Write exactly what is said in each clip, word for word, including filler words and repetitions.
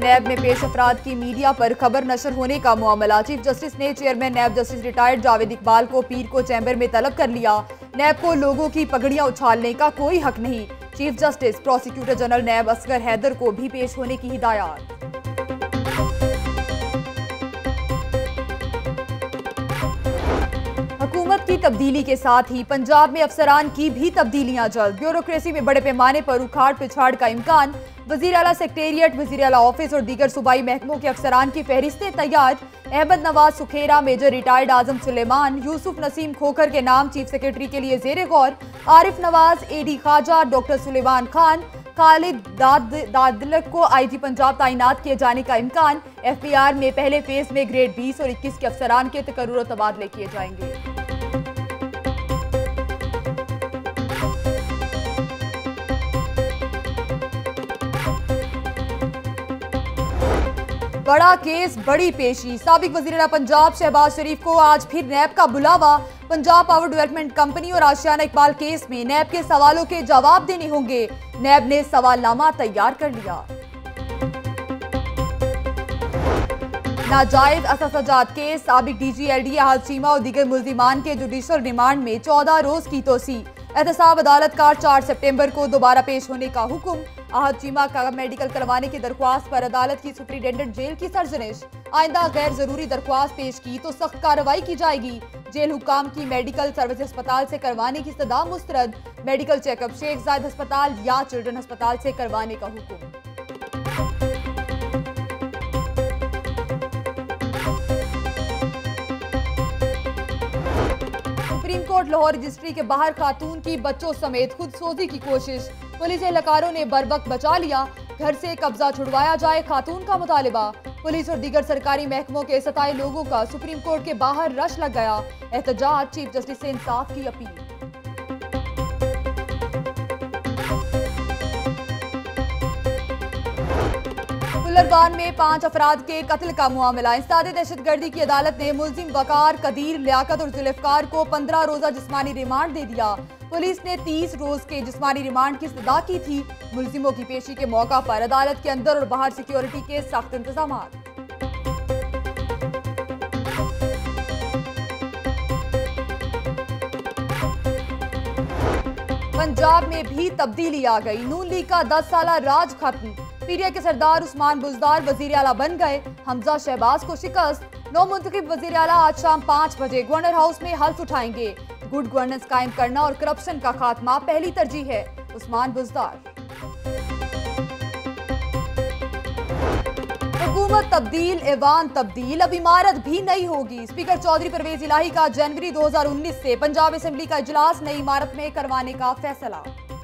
नैब में पेश अफराद की मीडिया पर खबर नशर होने का मामला। चीफ जस्टिस ने chairman NAB justice retired Javed Iqbal को पीर को चैम्बर में तलब कर लिया। नैब को लोगों की पगड़ियां उछालने का कोई हक नहीं। Chief justice prosecutor general NAB Asghar Haider को भी पेश होने की हिदायत। हुकूमत की तब्दीली के साथ ही पंजाब में अफसरान की भी तब्दीलियां जल्द। ब्यूरोक्रेसी में बड़े पैमाने पर उखाड़ पिछाड़ का इम्कान। वजीर आला सेक्रेटरिएट, वजीर आला ऑफिस और दीगर सूबाई महकमों के अफसरान की फहरिस्तें तैयार। अहमद नवाज सुखेरा, मेजर रिटायर्ड आजम सुलेमान, यूसुफ नसीम खोखर के नाम चीफ सेक्रेटरी के लिए जेर गौर। आरिफ नवाज, एडी खाजा, डॉक्टर सुलेमान खान, खालिद दाद, दादलक को आई जी पंजाब तैनात किए जाने का इम्कान। एफ पी आर में पहले फेज में ग्रेड बीस और इक्कीस के अफसरान के तकर्रुर और तबादले किए जाएंगे। बड़ा केस, बड़ी पेशी। साबिक वज़ीर पंजाब शहबाज शरीफ को आज फिर नैब का बुलावा। पंजाब पावर डेवलपमेंट कंपनी और आशियाना इकबाल केस में नैब के सवालों के जवाब देने होंगे। नैब ने सवालनामा तैयार कर लिया। नाजायज अससजात केस, साबिक डी जी एल डी हज चीमा और दीगर मुल्जिमान के जुडिशल रिमांड में चौदह रोज की तोसी। एहतसाब अदालत का चार सितंबर को दोबारा पेश होने का हुक्म। आहद चीमा का मेडिकल करवाने की दरख्वास्त पर अदालत की सुप्रिंटेंडेंट जेल की सरजनिश। आइंदा गैर जरूरी दरख्वास्त पेश की तो सख्त कार्रवाई की जाएगी। जेल हुकाम की मेडिकल सर्विस अस्पताल से करवाने की सदा मुस्तरद। मेडिकल चेकअप शेख जायद अस्पताल या चिल्ड्रन अस्पताल से करवाने का हुक्म। सुप्रीम कोर्ट लाहौर रजिस्ट्री के बाहर खातून की बच्चों समेत खुद सोजी की कोशिश। पुलिस एहलकारों ने बरवक्त बचा लिया। घर से कब्जा छुड़वाया जाए, खातून का मुतालिबा। पुलिस और दीगर सरकारी महकमों के सताए लोगों का सुप्रीम कोर्ट के बाहर रश लग गया। एहतजाज, चीफ जस्टिस से इंसाफ की अपील। फुलरबान में पांच अफराद के कत्ल का मामला। इंसदादे दहशतगर्दी की अदालत ने मुल्जिम वकार, कदीर, लियाकत और जुल्फकार को पंद्रह रोजा जिस्मानी रिमांड दे दिया। पुलिस ने तीस रोज के जिस्मानी रिमांड की सदा की थी। मुल्जिमों की पेशी के मौका पर अदालत के अंदर और बाहर सिक्योरिटी के सख्त इंतजाम। पंजाब में भी तब्दीली आ गई। नून लीग का दस साला राज खत्म। पीरिया के सरदार उस्मान बुज़दार वजीर आला बन गए। हमजा शहबाज को शिकस्त। नौ मुंतखब वजीर आला आज शाम पाँच बजे गवर्नर हाउस में हल्फ उठाएंगे। गुड गवर्नेंस कायम करना और करप्शन का खात्मा पहली तरजीह है। उस्मान बुज़दार। हुकूमत तब्दील, ऐवान तब्दील, अब इमारत भी नई होगी। स्पीकर चौधरी परवेज इलाही का जनवरी दो हजार उन्नीस से पंजाब असेंबली का इजलास नई इमारत में करवाने का फैसला।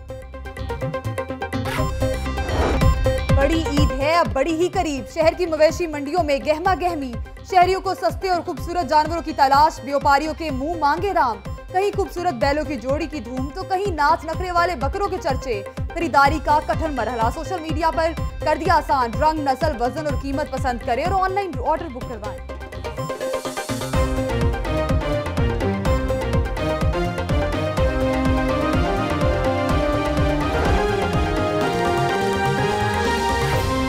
बड़ी ईद है अब बड़ी ही करीब। शहर की मवेशी मंडियों में गहमा गहमी। शहरियों को सस्ते और खूबसूरत जानवरों की तलाश। व्यापारियों के मुंह मांगे राम। कहीं खूबसूरत बैलों की जोड़ी की धूम तो कहीं नाच नखरे वाले बकरों के चर्चे। खरीदारी का कठिन मरहला। सोशल मीडिया पर कर दिया आसान। रंग, नस्ल, वजन और कीमत पसंद करें और ऑनलाइन ऑर्डर बुक करवाएं।